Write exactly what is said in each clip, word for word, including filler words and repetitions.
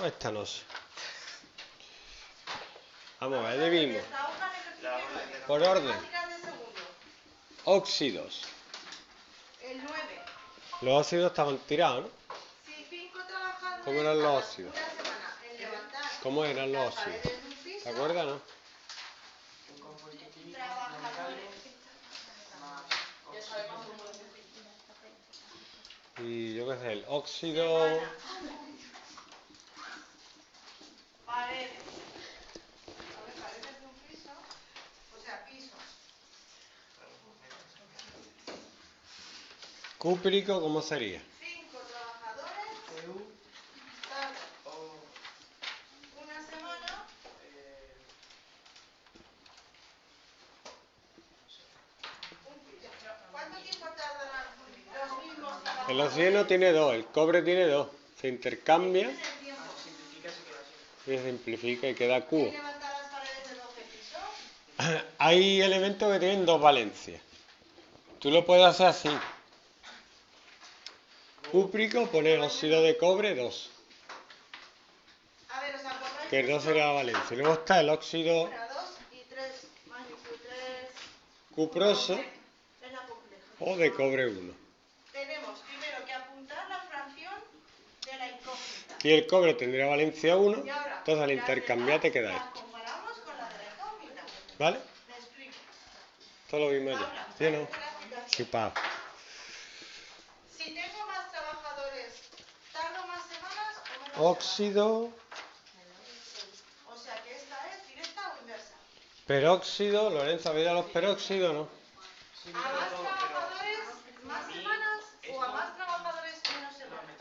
esta no sé. Vamos a ver, de mismo. Por orden. Óxidos. El nueve. Los óxidos estaban tirados, ¿no? Sí, cinco trabajadores. ¿Cómo eran los óxidos? Una semana en levantar. ¿Cómo eran los óxidos? ¿Te acuerdas, no? Trabajadores. Y yo qué sé, el óxido... Paredes. A ver, paredes de un piso. O sea, pisos. Cúprico, ¿cómo sería? Cinco trabajadores. Tardan una semana. ¿Cuánto tiempo tardarán los mismos trabajadores? El oxígeno tiene dos, el cobre tiene dos. Se intercambia y se simplifica y queda Q. ¿Hay levantadas paredes de doce pisos? Hay elementos que tienen dos valencias. Tú lo puedes hacer así. Cúprico, poner óxido de cobre dos. A ver, ¿os acordáis? Que no será la valencia. Luego está el óxido Una, dos y tres. Magnitud tres. cuproso Es la compleja. o de cobre uno. Tenemos primero que apuntar la fracción de la incógnita. Y el cobre tendría valencia uno, Y ahora, entonces al las intercambiar te queda demás las esto. comparamos con la de la incógnita. ¿Vale? Me explico. Esto lo vimos Paula, ya. ¿Sí o no? ¿sabes la explicación? Sí, pa. Si tengo más trabajadores, ¿tardo más semanas o menos Óxido, semanas? O sea que esta es directa o inversa. peróxido, Lorenzo, ¿habéis dado los peróxidos, no? ¿A más trabajadores, más semanas o a más trabajadores, menos semanas?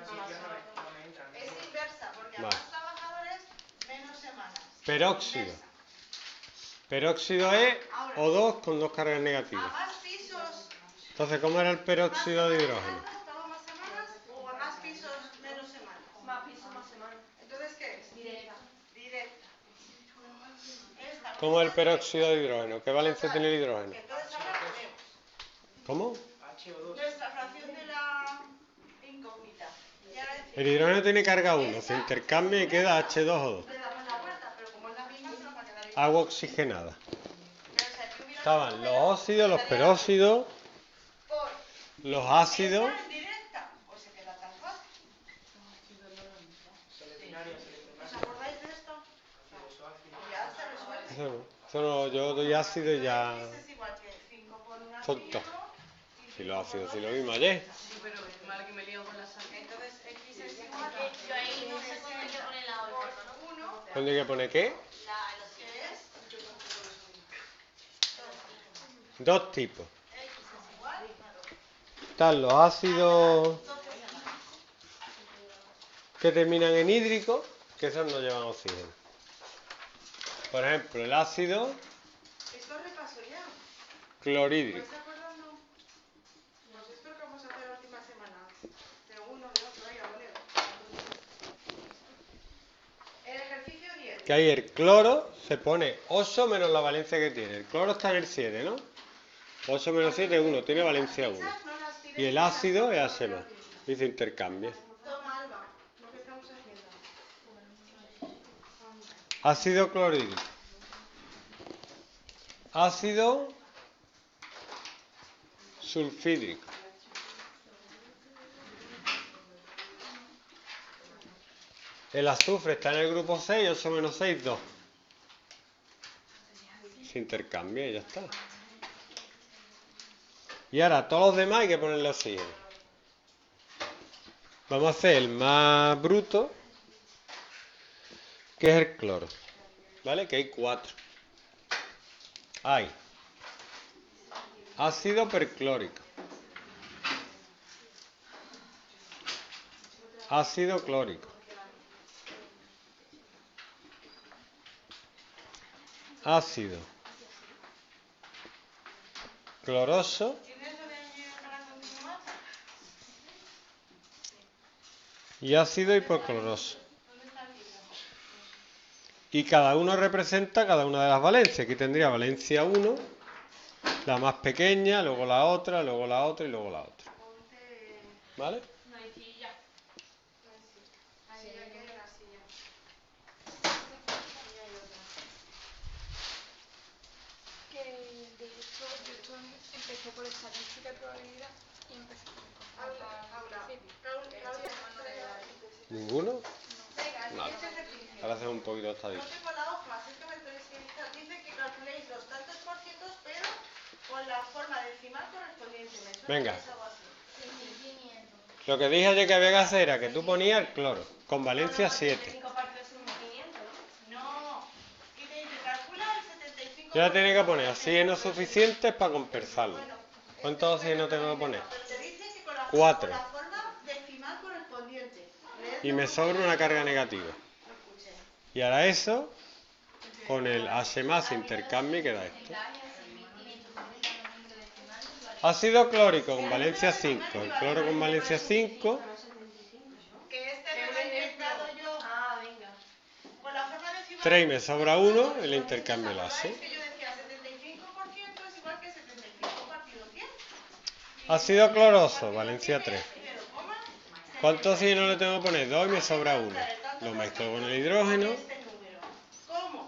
Es inversa, porque a Vale. más trabajadores, menos semanas. Peróxido. Inversa. Peróxido es O dos con dos cargas A negativas. más pisos, Entonces, ¿cómo era el más peróxido de semanas hidrógeno? tarda, ¿tarda más semanas o a más pisos, menos semanas? Más pisos, más semanas. Entonces, ¿qué es? Directa. Directa. Esta no ¿Cómo es el es peróxido de hidrógeno? ¿Qué valencia tiene el hidrógeno? Entonces ahora ponemos ¿Cómo? nuestra fracción de la incógnita. Y ahora decimos, El hidrógeno tiene carga uno, se intercambia y queda hache dos O dos. le damos la vuelta, pero como es la misma, se nos va a quedar igual. Agua oxigenada. Pero, o sea, aquí hubiera Estaban un los número, óxidos, los estaría peróxidos, por los ácidos. esta es directa, pues se queda tan fácil. ¿Os acordáis de esto? Ya está resuelto. Eso no, eso no, yo doy ácido y ya X es igual que cinco por un son ácido. todos. Y Si cinco los por ácidos, si dos lo es vimos ayer. Sí, pero es mal que me lío con la sal. Entonces X es igual a Yo ahí no sé cómo hay que poner la por órbita, ¿no? uno, ¿Dónde hay que poner qué? La, los que es Dos tipos. X es igual Están los ácidos a doce. que terminan en hídrico, que esos no llevan oxígeno. Por ejemplo, el ácido Esto repaso ya. clorhídrico. ¿Vais acordando? Pues esto que vamos a hacer la última semana. De uno, de otro, ahí a bolero. El ejercicio diez. Que ahí el cloro se pone ocho menos la valencia que tiene. El cloro está en el siete, ¿no? ocho menos siete es uno, tiene valencia uno. Esas no las tires Y el ni las ácido es toques, H más. Y se intercambia. Toma, Alba, lo que estamos haciendo. Ácido clorhídrico. Ácido sulfídrico. El azufre está en el grupo seis, ocho menos seis, dos. Se intercambia y ya está. Y ahora a todos los demás hay que ponerle oxígeno. Vamos a hacer el más bruto, que es el cloro. ¿Vale? Que hay cuatro. Hay ácido perclórico, ácido clórico, ácido cloroso ¿Tienes lo de añadir para continuar? y ácido hipocloroso. ¿Dónde está el libro? Y cada uno representa cada una de las valencias. Aquí tendría valencia uno, la más pequeña, luego la otra, luego la otra y luego la otra. Ponte... ¿Vale? No hay silla. Así ya que la silla. yo esto empecé por estadística y probabilidad y empecé por Aula, ¿Ninguno? venga, Vale. siguiente ejercicio. Ahora hacemos un poquito de No estadística. tengo la hoja, así que me tenéis que dictar. Dice que calculéis los tantos por cientos, pero con la forma decimal correspondiente. ¿Me suena Venga. que es algo así? Lo que dije ayer que había que hacer era que tú ponías el cloro, con valencia siete. setenta y cinco partidos son mil quinientos, ¿no? No. Y te dice, calcula el setenta y cinco por ciento. Ya tiene que poner oxígenos suficientes para compensarlo. Bueno, ¿Cuántos oxígenos tengo que poner? pero te dice que con la, Cuatro. con la forma decimal correspondiente. Y me sobra una carga negativa. No escuché. Y ahora eso, con el H más intercambio, queda esto. Ácido clórico con valencia cinco. El cloro con valencia cinco. Que este me lo he inventado yo. Ah, venga. Con la forma decimal. tres y me sobra uno, el intercambio lo hace. Es que yo decía setenta y cinco por ciento es igual que setenta y cinco partido cien. Ácido cloroso, valencia tres. Primero, coma. ¿Cuántos oxígenos le tengo que poner? dos y me sobra uno. Lo mezclo con el hidrógeno. Este número. ¿Cómo?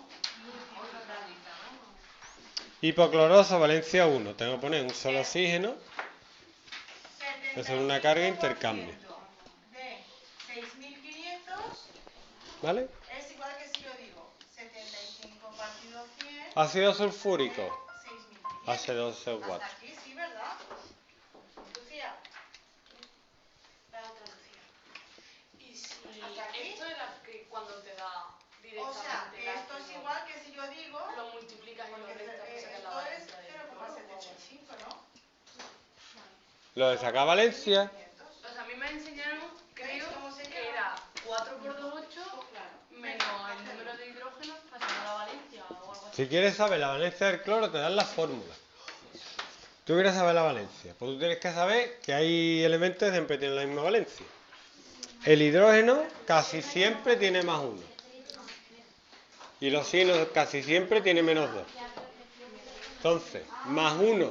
Hipocloroso, valencia uno. Tengo que poner un solo oxígeno. Eso es una carga intercambio. De seis mil quinientos ¿Vale? es igual que si yo digo setenta y cinco partido cien. Ácido sulfúrico. seis mil H dos C O Hasta cuatro. aquí sí, ¿verdad? Lucía. La otra Lucía. Y si ¿Hasta aquí? esto era que cuando te da O directamente sea, que el esto es ácido, igual que si yo digo. lo multiplicas y lo Porque restas eh, para sacar la esto es valencia del cero coma cloro. setenta y cinco, ¿no? Lo de sacar valencia. O sea, a mí me enseñaron, creo, ¿Cómo se que llama? era cuatro por dos, ocho, Claro. menos el número de hidrógenos para sacar la valencia o algo así. Si quieres saber la valencia del cloro, te dan la fórmula. Tú quieres saber la valencia. Pues tú tienes que saber que hay elementos que siempre tienen la misma valencia. El hidrógeno casi siempre tiene más uno. Y el oxígeno casi siempre tiene menos dos. Entonces, más uno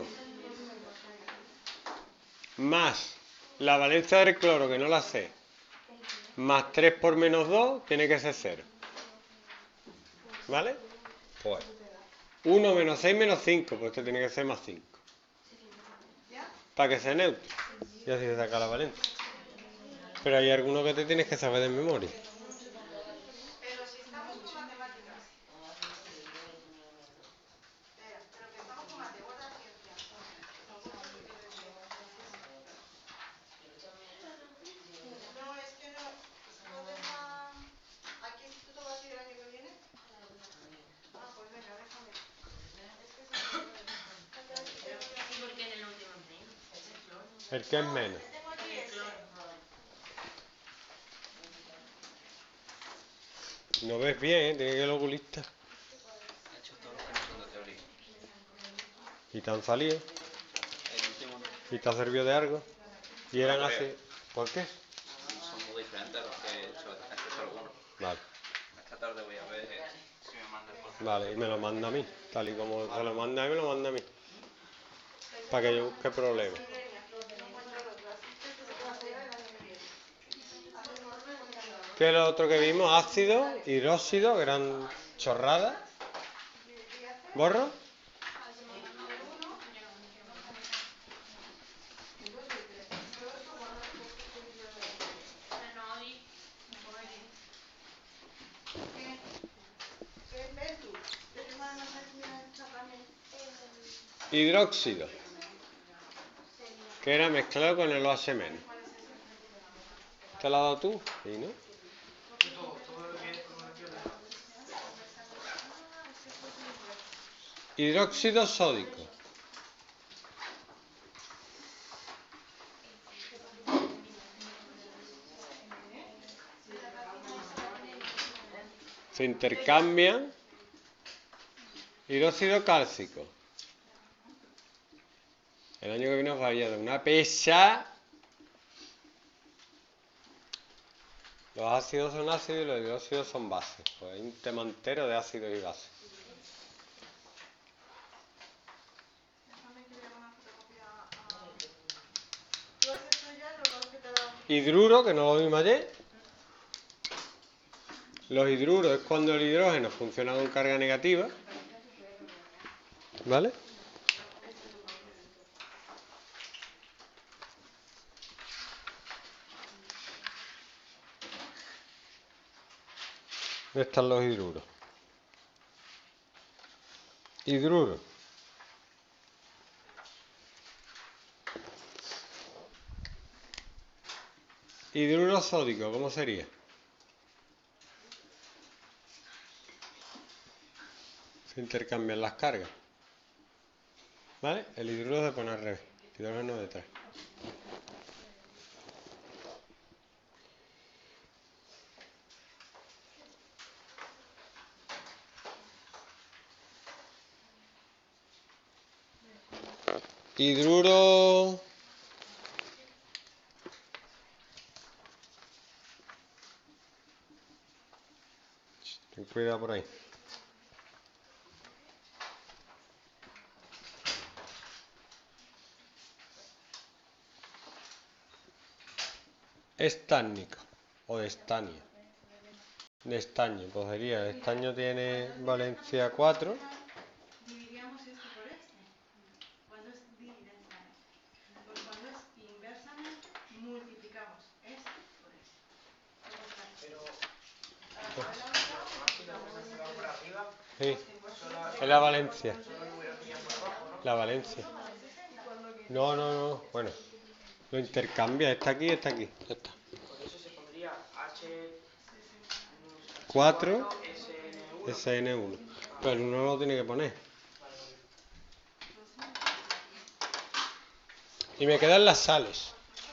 más la valencia del cloro, que no la sé, más tres por menos dos, tiene que ser cero. ¿Vale? Pues uno menos seis menos cinco, pues esto tiene que ser más cinco. Para que sea neutro. Y así se saca la valencia. Pero hay algunos que te tienes que saber de memoria. Pero si estamos con matemáticas. Espera, pero que estamos con matemáticas, ciencia. No, es que no. ¿No deja aquí instituto va a ser el año que viene? Ah, pues venga, déjame. Es que se me ¿Y por qué en el último menos? El que es menos. tengo aquí ese. No ves bien, ¿eh? Tiene que ir el oculista. He hecho todos los que no son de teoría. Y te han salido. El último Y te ha servido de algo. Y eran No así. creo. ¿Por qué? son muy diferentes a los que he hecho, he hecho algunos. Vale. Esta tarde voy a ver si me manda el correo. Vale, y me lo manda a mí. Tal y como se lo manda a mí, me lo manda a mí. Para que yo busque problemas. ¿Qué es lo otro que vimos? Ácido, hidróxido, que eran chorradas. ¿Borro? Hidróxido, que era mezclado con el OH menos. ¿Te lo has dado tú? Sí, ¿no? Hidróxido sódico. Se intercambian. Hidróxido cálcico. El año que viene os había de una pesa. Los ácidos son ácidos y los hidróxidos son bases. Pues hay un tema entero de ácidos y bases. Hidruro, que no lo vimos ayer. Los hidruros es cuando el hidrógeno funciona con carga negativa. ¿Vale? ¿Dónde están los hidruros? Hidruro. Hidruro sódico, ¿cómo sería? Se intercambian las cargas. ¿Vale? El hidruro se pone al revés. Hidrógeno detrás. Hidruro ten cuidado por ahí. Estánico o de estaño. De estaño, pues sería, el estaño tiene valencia cuatro. Dividiríamos este por este. Cuando es directamente. Pues cuando es inversamente, multiplicamos este por este. Pero Ahora, ¿la va por arriba, Sí, solo, es la valencia. solo el número que por abajo, ¿no? La valencia. No, no, no. Bueno, lo intercambia. Está aquí, está aquí. Ya está. Por eso se pondría H cuatro S N uno. S N uno. Pero el uno lo tiene que poner. Y me quedan las sales.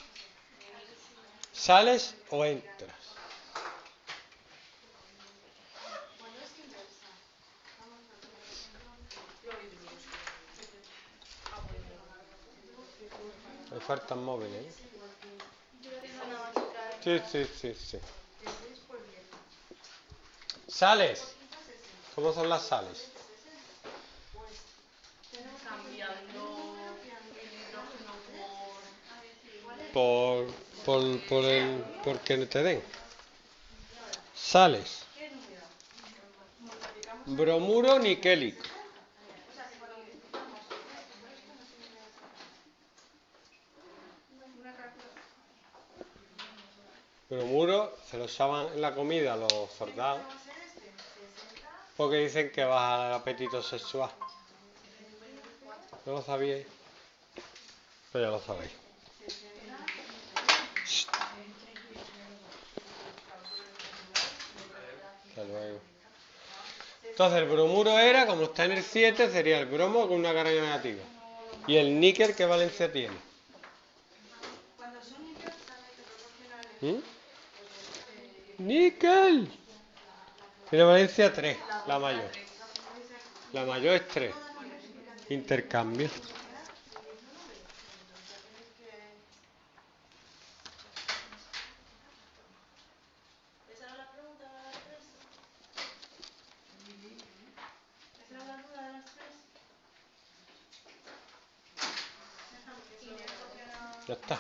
Sales o entras. Me faltan móviles, ¿eh? Sí, sí, sí, sí. Sales. ¿Cómo son las sales? Cambiando el hidrógeno por... Por, por, por el, por que te den. Sales. Bromuro niquélico. Bromuro se lo usaban en la comida a los soldados porque dicen que baja el apetito sexual. ¿No lo sabíais? Pues ya lo sabéis. Shh. Hasta luego. Entonces el bromuro era, como está en el siete, sería el bromo con una carga negativa. ¿Y el níquel qué valencia tiene? Cuando son inversamente proporcionales, ¿Mm? ¡Níquel! Tiene valencia tres, la mayor. La mayor es tres. Intercambio. ¿Esa era la pregunta de las tres? ¿Esa era la duda de las tres? Ya está.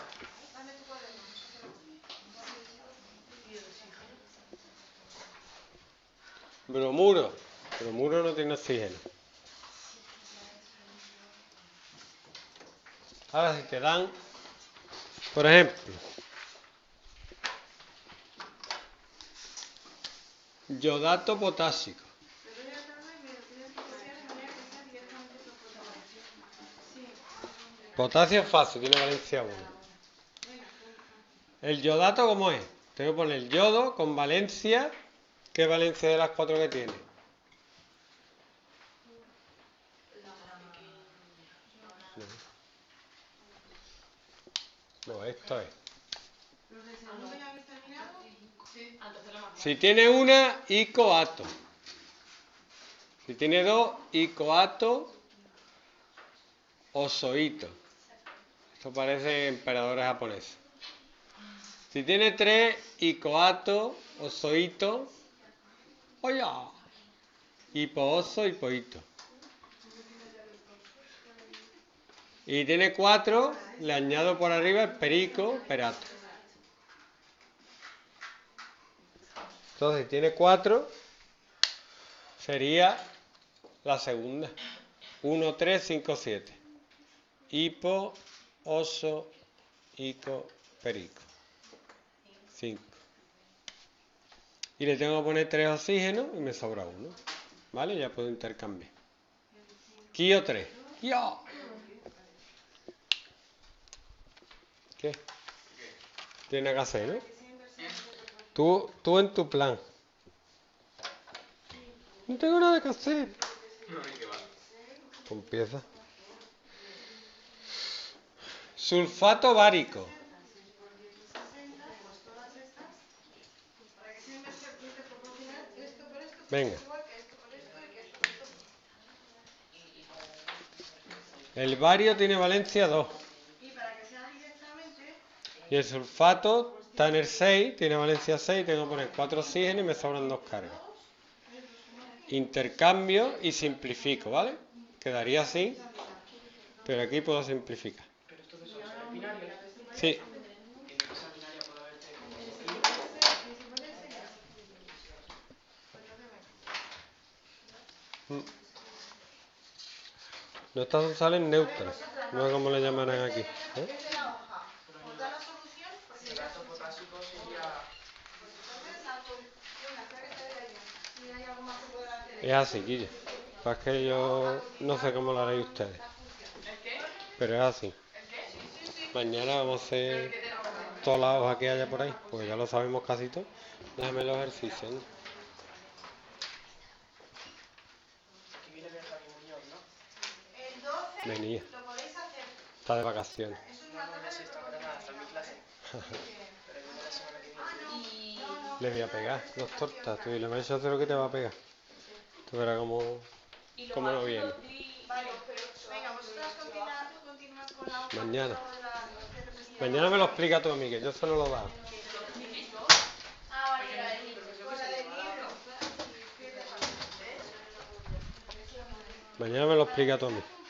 Bromuro. Bromuro no tiene oxígeno. Ahora si te dan, por ejemplo, yodato potásico. Potasio es fácil, tiene valencia uno. ¿El yodato cómo es? Tengo que poner yodo con valencia. ¿Qué valencia de las cuatro que tiene? No, no esto es. Si tiene una, icoato. Si tiene dos, icoato osoito. Esto parece emperadores japoneses. Si tiene tres, icoato osoito. Oye. Hipooso, hipoito. Y tiene cuatro, le añado por arriba el perico, perato. Entonces, si tiene cuatro, sería la segunda. uno, tres, cinco, siete. Hipo, oso, ico, perico. cinco. y le tengo que poner tres oxígenos y me sobra uno. ¿Vale? Ya puedo intercambiar. Kio tres. Kio. ¿Qué? Tiene que hacer, ¿no? Tú, tú en tu plan. No tengo nada que hacer. No, ni que va. Pues empieza. Sulfato bárico. Para que sea interproporcional, esto por esto, Venga. es igual que esto por esto y que esto por esto. El bario tiene valencia dos. Y para que sea directamente, Y el sulfato está en el seis, tiene valencia seis, tengo que poner cuatro oxígenos y me sobran dos cargas. Intercambio y simplifico, ¿vale? Quedaría así, pero aquí puedo simplificar. Pero esto que son, ¿son binarios? Sí, En esa binaria puede haber tres compuestos. no estas salen neutras, no es como le llamarán aquí. ¿eh? es de la hoja. Os da la solución, porque El ya gato potásico sería... pues entonces la solución, la clave que hay, si hay algo más que pueda hacer. Es así, Guille. Pues es que yo no sé cómo lo haréis ustedes, pero es así. Mañana vamos a hacer todas las hojas que haya por ahí, pues ya lo sabemos casi todo. Déjame los ejercicios, ¿no? Aquí viene Benjamín Muñoz, ¿no? El doce Venía, lo podéis hacer. está de vacaciones. Eso es No, una no, tabla ya de sé, esta mañana está en mi clase. Pero viene la semana que viene. Y Le voy a pegar dos tortas, tú, y le vais a hacer lo que te va a pegar. Tú verás cómo, Y los cómo no viene. ácidos di- Vale, pero venga, vosotras continuad, continuad con la hoja. Mañana. de la- Mañana me lo explica tú a mí, que yo solo lo he dado. Ah, vale, la del libro. Con la del libro. Mañana me lo explica tú a mí.